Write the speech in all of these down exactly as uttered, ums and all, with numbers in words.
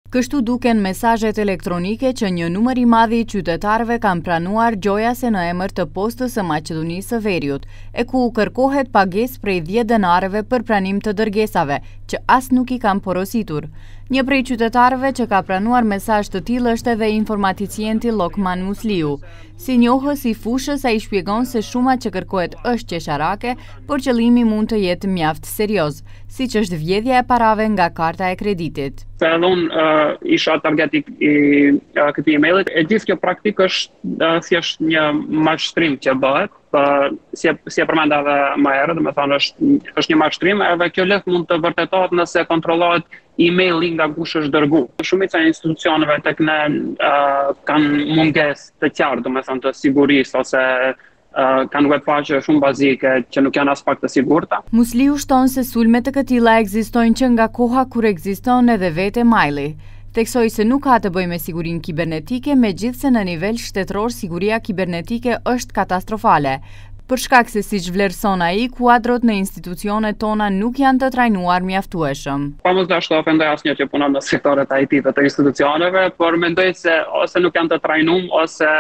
Kështu duken mesazhet elektronike që një numër i madh i qytetarëve kanë pranuar gjojase në emër të postës së Maqedonisë së Veriut, e ku kërkohet pagesë prej dhjetë denareve për pranim të dërgesave, që as nuk i kanë porositur. Një prej qytetarëve që ka pranuar mesazh të tillë është edhe informaticienti Lokman Musliu. Si njohës i fushës, ai shpjegon se shuma që kërkohet është qesharake, por qëllimi mund të jetë mjaft serioz, siç është vjedhja e parave nga karta e kreditit. Se edhe unë uh, isha target i, i uh, këtij emailit. E gjithë kjo praktikë është uh, thjesht një mashtrim që bëhet, për, si, e, si e përmenda edhe më herët, do të thonë është, është një mashtrim, edhe kjo lek mund të vërtetohet nëse kontrollohet emaili nga kush është dërgu. Shumica e institucioneve tek ne uh, kanë mungesë të qartë, do të thonë të sigurisë ose Uh, kanë webfaqe shumë bazike që nuk janë as pak të sigurta. Musliu shton se sulme të këtilla ekzistojnë që nga koha kur ekziston edhe vete maili. Theksoi se nuk ka të bëjë me sigurinë kibernetike, megjithse në nivel shtetëror siguria kibernetike është katastrofale. Për shkak se siç vlerëson ai, kuadrot në institucionet tona nuk janë të trajnuar mjaftueshëm. Pa mos dashur të ofendoj asnjë që punon në sektoret I T të institucioneve, por mendoj se ose nuk janë të trajnuar ose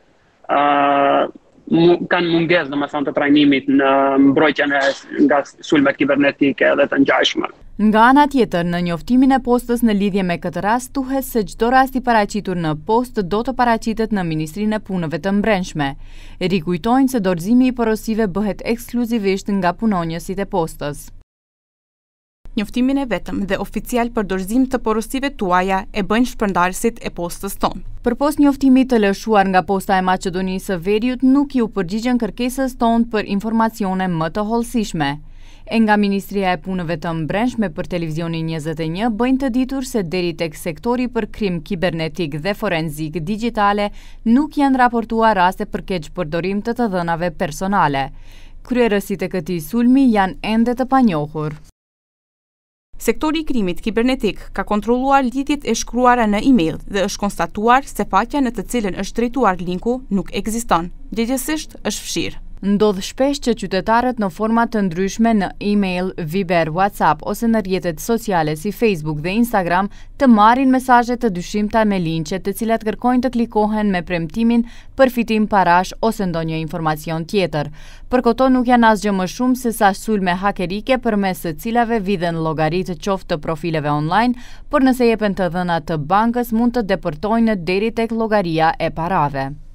uh, kanë mungesë domethënë të trajnimit në mbrojtjen nga sulmet kibernetike dhe të ngjashme. Nga ana tjetër, në njoftimin e postës në lidhje me këtë rast, thuhet se çdo rast i paraqitur në postë do të paraqitet në Ministrinë e Punëve të Brendshme. Rikujtojnë se dorëzimi i porosive bëhet ekskluzivisht nga punonjësit e postës. Njoftimin e vetëm dhe oficial për dorëzim të porosive tuaja e bëjnë shpërndarësit e postës tonë. Përpos njoftimit të lëshuar nga posta e Maqedonisë së Veriut, nuk ju përgjigjen kërkesës tonë për informacione më të hollësishme. E nga Ministria e Punëve të Brendshme për Televizionin njëzet e një bëjnë të ditur se deri tek sektori për krim kibernetik dhe forenzik digjitale nuk janë raportuar raste për keqpërdorim të të dhënave personale. Kryerësit e këtij sulmi janë ende të panjohur. Sektori i krimit kibernetik ka kontrolluar lidhjet e shkruara në email dhe është konstatuar se faqja në të cilën është drejtuar linku nuk ekziston. Gjithsesi është vështirë. Ndodh shpesh që qytetarët në forma të ndryshme në email, Viber, WhatsApp ose në rrjetet sociale si Facebook dhe Instagram të marrin mesazhe të dyshimta me linqe të cilat kërkojnë të klikohen me premtimin për fitim parash ose ndonjë informacion tjetër. Për këto nuk janë asgjë më shumë se sa sulme hakerike përmes së cilave vidhen llogaritë qoftë të profileve online, por nëse jepen të dhëna të bankës mund të depërtojnë deri tek llogaria e parave.